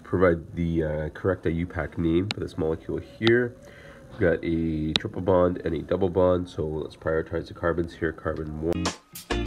provide the correct IUPAC name for this molecule here. We've got a triple bond and a double bond, so let's prioritize the carbons here. Carbon 1.